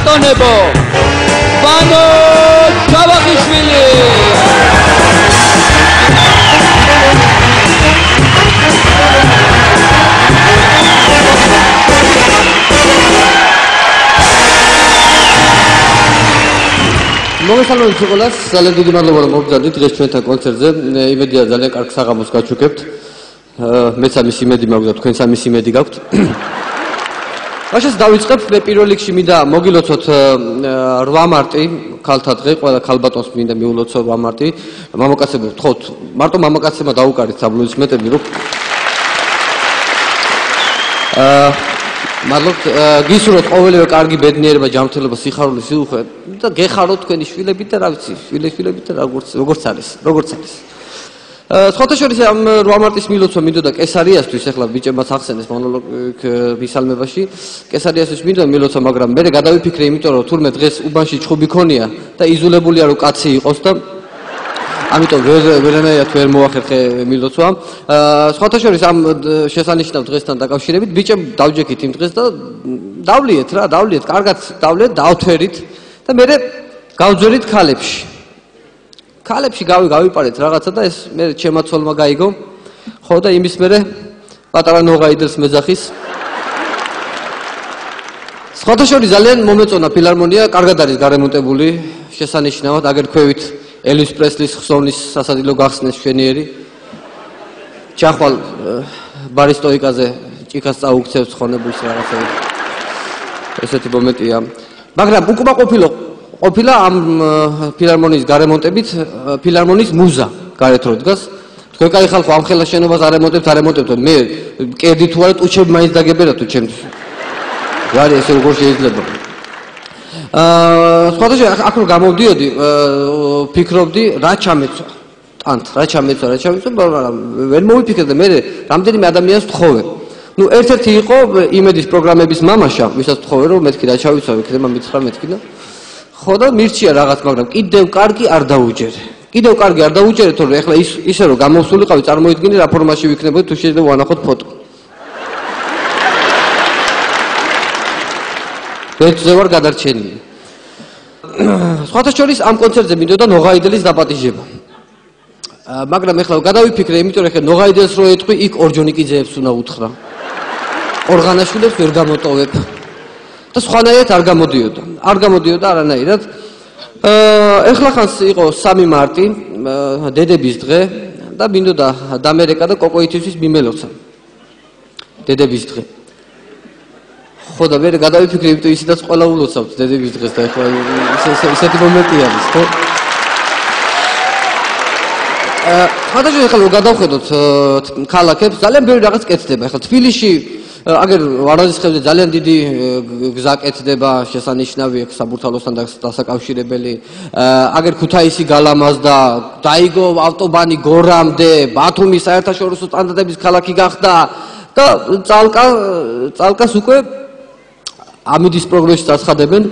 ბატონებო, ბანო ჩავაღიშვილი. მოგესალმებით ყველას, ძალიან დიდი მადლობა რომ მოგზაურდით დღეს ჩვენთან კონცერტზე. იმედია ძალიან კარგ საღამოს გაჩუქებთ. მეც ამის იმედი მაქვს და თქვენც ამის იმედი გაქვთ. მაშინ დავიწყებ. მე პირველ რიგში მინდა მოგილოცოთ 8 მარტი, ქალთა დღე, ყველა ქალბატონს მინდა მიულოცო 8 მარტი. მამაკაცებო, ვთხოვთ, მარტო მამაკაცებმა დაუკარით აპლოდისმენტები, რომ მადლობთ, გისურვოთ ყოველივე კარგი ბედნიერება, ჯანმრთელობა, სიხარული, სიუხვე და გეხაროთ თქვენი შვილები და რა ვიცი, შვილები და როგორც არის. სხვათა შორის ამ 8 მარტის მილოცვა მინდოდა კესარიასთვის, ახლა ბიჭებმაც ახსენეს მონოლოგ მისალმებაში. კესარიასთვის მინდოდა მილოცვა, მაგრამ მე გადავიფიქრე, იმიტომ რომ თურმე დღეს უბანში ჩხუბი ქონია და იზოლებულია რომ კაცი იყოს და ამიტომ ვერანაირად ვერ მოახერხე მილოცვა. სხვათა შორის ამ შესანიშნავ დღესთან დაკავშირებით ბიჭებ დავჯექით იმ დღეს და დავლიეთ, კარგად დავლიეთ, დავთვერით და მე გავძვერით ქალებში. ქალებში გავიპარეთ რაღაცა და ეს მე ჩემაცოლმა გაიგო. ხო და იმის მერე პატარა ნოღაიდელს მეძახის. სხვათა შორის ძალიან მომეწონა ფილარმონია, კარგად არის გარემონტებული, შესანიშნავად, აგერ ქვევით ელვის პრესლის ხსოვნის სასადილო გახსნეს მშვენიერი. ჩახვალ ბარისტოიკაზე ჭიქას წაუქცევს ხონებულს რაღაცები. ესეთი მომენტია. მაგრამ ყოფილა ამ ფილარმონიის გარემონტებით ფილარმონიის მუზა გარეთ რო დგას. თქვენ კაი ხალხო ამ ხელა შენობას არემონტებთ, მე კერდი თუ არა ტუჩები მაინც დაგებერა თუ ჩემს. რა არის ესე როგორ შეიძლება? სხვათა შორის აქ რო გამოვდიოდი, ფიქრობდი რა ჩამეცვა. რა ჩამეცვა, მაგრამ ვერ მოვიფიქრე და მე რამდენიმე ადამიანს ვთხოვე. ერთ-ერთი იყო იმედის პროგრამების მამაშა, ვისაც ვთხოვე რომ მეთქი რა ჩავიცვა, იქნება მითხრა მეთქი და ხო და მირჩია რაღაც, მაგრამ კიდევ კარგი არ დაუჯერე, თორე ეხლა ისე რომ გამოვსულიყავი, წარმოიდგინე რა ფორმაში ვიქნებოდი, თუ შეიძლება ვანახოთ ფოტო. ბედზე ვარ გადარჩენილი. სხვათა შორის ამ კონცერტზე მინდოდა ნოღაიდელის დაპატიჟება. მაგრამ ეხლა გადავიფიქრე, იმიტომ რომ ეხლა ნოღაიდელს რო ეტყვი, იქ ორჯონიკიძეებს უნდა უთხრა. ორღანაშვილებს ვერ გამოტოვებ. და სხვანაირად არ გამოდიოდა არანაირად. ეხლა ხანს იყო 3 მარტი, დედების დღე და მინდოდა დამერეკა და კოკოითისთვის მიმელოცა. დედების დღე. ხო და მე გადავიფიქრე, იმიტომ ისედაც ყველა ულოცავთ დედების დღეს და ეხლა ისეთი მომენტი არის, ხო? ხადაშენ ეხლა გადავხედოთ ქალაქებს, ძალიან ბევრი რაღაც კეთდება. ეხლა თბილისში აგერ ვარაძისხევზე ძალიან დიდი გზა კეთდება, შესანიშნავი საბურთალოსთან დასაკავშირებელი. აგერ ქუთაისი გალამაზდა, დაიგო ავტობანი გორამდე, ბათუმი საერთაშორისო სტანდარტების ქალაქი გახდა და წალკას უკვე ამიდის პროგნოზში დაცხადებენ.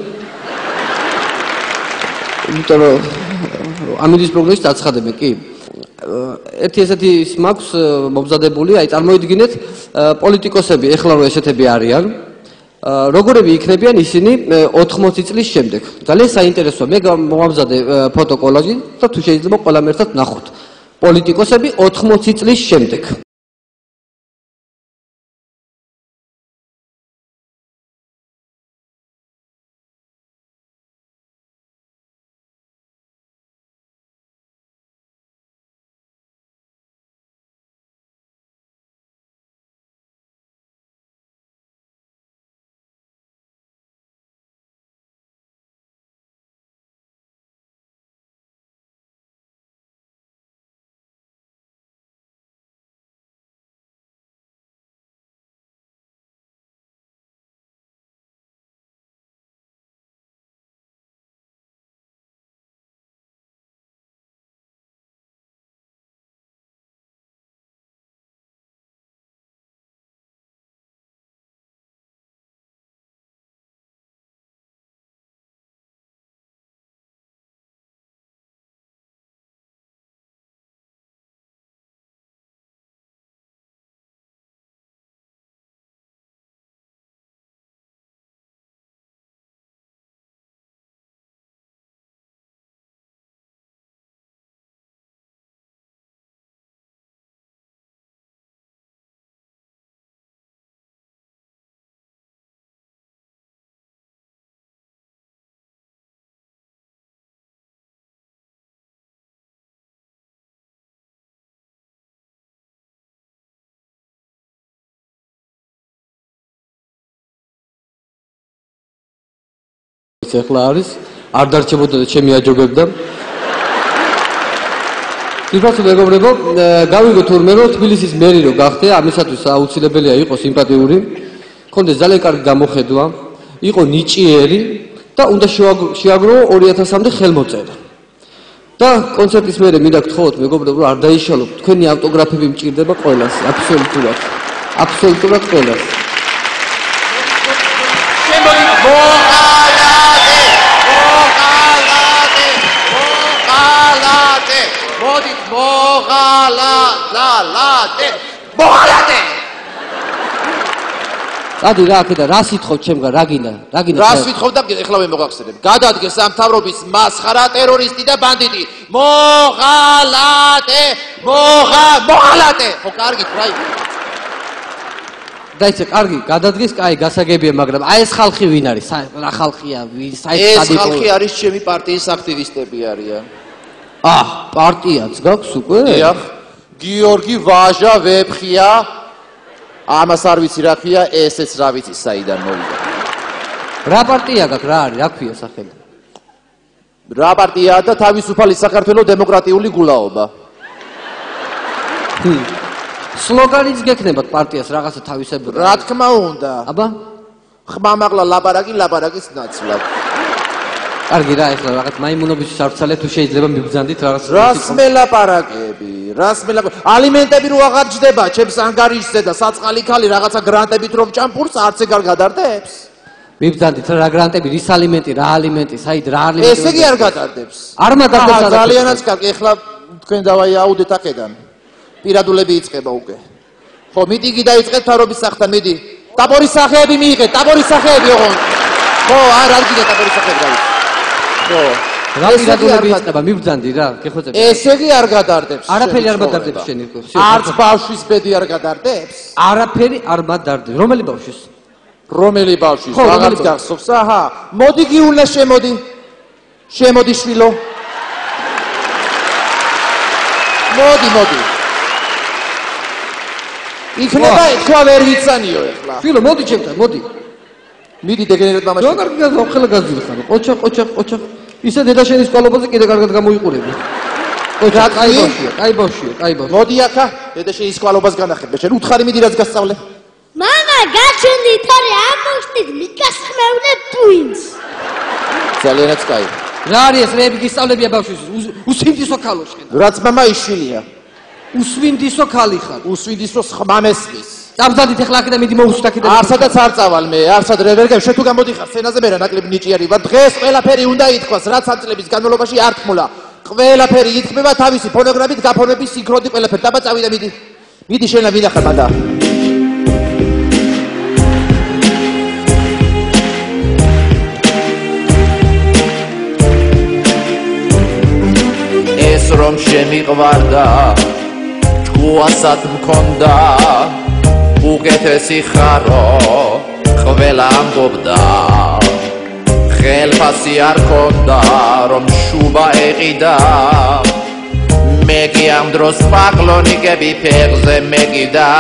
იმიტომ რომ ამიდის პროგნოზში დაცხადებენ, კი. ერთი ესეთი მაქვს მომზადებული, აი წარმოიდგინეთ, პოლიტიკოსები ეხლა რო ესეთები არიან, როგორები იქნებიან ისინი 80 წლის შემდეგ. ძალიან საინტერესოა. მე მომამზადე ფოტოკოლაჟი და თუ შეიძლება ყველამ ერთად ნახოთ. პოლიტიკოსები 80 წლის შემდეგ. ეხლა არის არ დარჩებოდა და ჩემი აჯობებდა თვითონ მეგობრებო გავიგო თურმე რომ თბილისის მერი რო გახდე ამისათვის აუცილებელია იყოს სიმპათიური კონდეს ძალიან კარგი გამოხედვა იყო ნიჭიერი და უნდა შეაგროვო 2000-მდე ხელმოწერა და კონცერტის მერე მინდა გთხოვოთ მეგობრებო არ დაიშალოთ თქვენი ავტოგრაფები მჭირდება ყველას აბსოლუტურად ყველას მოღალატე ადი რა აქედა რა სიტყვა ჩემგან რა გინდა რა სიტყვა და ეხლა მე მოგახსენებ გადადგეს სამთავრობის მასხარა ტერორისტი და ბანდიტი მოღალატე ხო კარგი რაი დაიცე კარგი გადადგეს კაი გასაგებია მაგრამ აი ეს ხალხი ვინ არის რა ხალხია ეს ხალხი არის ჩემი პარტიის აქტივისტები არიან პარტიაც გაქვს უკვე დიახ გიორგი ვაჟა ვეფხია ამას არ ვიცი რა ხია ესეც რა ვიცი საიდან მოვიდა რა პარტია გაქვს რა არის რა ქვია სახელი რა პარტიაა და თავისუფალი საქართველოს დემოკრატიული გულაობა სლოგანიც გექნებათ პარტიას რაღაცა თავისებური რა თქმა უნდა აბა ხმამაღლა ლაპარაკის ნაცვლად კარგი რა ეხლა რაღაც მაიმუნობის სარცალე თუ შეიძლება მიბრძანდით რაღაც რას მელაპარაკები ალიმენტები რო აღარ ჯდება ჩემს ანგარიშზე და საწყალი ქალი რაღაცა გრანტებით რომ ჭამპურს არც ეგარ გადარდებს მიბრძანდით რა გრანტები რის ალიმენტი რა ალიმენტი საით რა ალიმენტი ესე კი არ გადარდებს არ მადარდებს ძალიანაც კარგი ეხლა თქვენ დავაიაუდეთ აქედან პირადულები იწყება უკვე ხო მიტინგი დაიწყეთ თავრობის სახთან მიდი ტაბორის სახეები მიიღეთ ტაბორის სახეები ოღონდ ხო არ გინდა ტაბორის სახეები დაიწყეთ ხო რა პირადულები იწყება მიბრძანდი რა გეხოცები ესე კი არ გადარდებს არაფერი არ მადარდებს შენ იყო არც ბავშვის ბედი არ გადარდებს არაფერი არ მადარდებს რომელი ბავშვის რაღაც გახსოვს აჰა მოდი გიულა შემოდი შვილო მოდი იქნება თქვა ვერ ვიცანიო ეხლა შვილო მოდი ჩემთან მოდი მიდი დეგენერად მამაში რა კარგი გაზა ხელა გაძილხარ ყოჩა ისე დედაშენის სკოლობაზე კიდე კარგად გამოიყურები ყოჩა კაი ბავშვია მოდი აქა დედაშენის სკოლობას განახებე შენ უთხარი მიდი რაც გასწავლე მამა გაჩვენდით არის ამოშტით მიგასხმევნე ტვინს ძალიანაც კაი რა არის ეს რეები გისწავლებია ბავშვის უსვინდისო ქალო შენ რაც მამა იშვილია უსვინდისო ქალი ხარ უსვინდისო ხმამესმის წამზადით ახლა აქედან მიდი მოვუსვით აქედან არსადაც არ წავალ მე არსად ვერ ვერგებ შენ თუ გამოდიხარ სცენაზე მე რა ნაკლები ნიჭიერი ვარ დღეს ყველაფერი უნდა ითქვას რაც ამ წლების განმავლობაში არ თქმულა ყველაფერი ითქმება თავისი ფონოგრამით გაფორმების სინქრონი ყველაფერი დაბა წავიდა მიდი შენა ვილახარ მადა ეს რომ შემიყვარდა ჭკუასაც მქონდა უკეთესი ხარო ყველა ამბობდა ხელფასი არ ქონდა რომ შუბა ეყიდა მე კი ამ დროს პაკლონიკები ფეხზე მეკიდა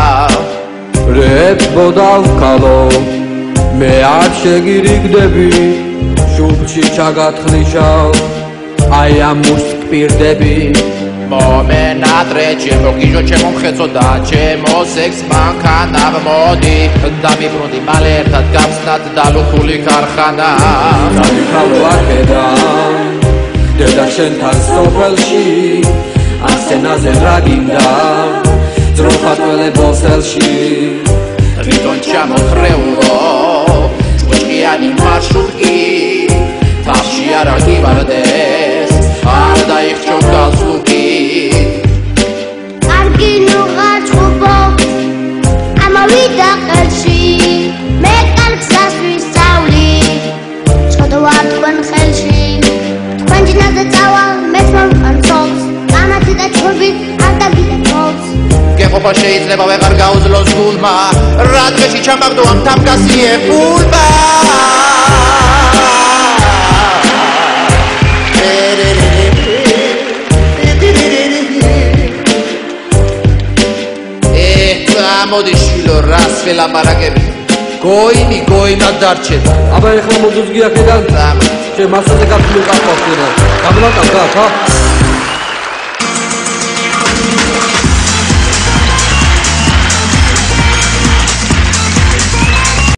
რეწბოდავ ქალო მე არ შეგირიგდები შუბში ჩაგათხლიშავ აი ამ მუშტ პირდები მომენატრე ჩემო გიჟო ჩემო მხეცო და ჩემო სექს მანქანავ მოდი დამიბრუნდი მალე ერთად გავხსნათ დალუხული ქარხანა დავიქალო აქედან დედა შენთან სოფელში ასენაზე რა გინდა ძროხა ტველებოს ელში თვითონ ჩამოხრეულო ჭუჭყიანი მარშრუტი თავში არ აგივარდეს არ დაიხჩო გალსლუკი კარგი ნუღაჭუბო ამავიდა ხელში მე კარგსაც ვისწავლი ცოდვა თქვენ ხელში თქვენ ჯინაზე წავალ მეც მომყარწობს ამათი და ჩხუბი არ დაგიწყობს გეყოფა შეიძლება ვეღარ გაუძლოს გულმა რა დღეში ჩამაგდო ამ თავგასიებულმა მოდი შვილო რას ველაპარაკები გოინი გოინად დარჩება. აბა ეხლა მოძუძგი აქედან. შენ მასაზე გაფრთხილდა ყავს. გამლაკავ და ხა?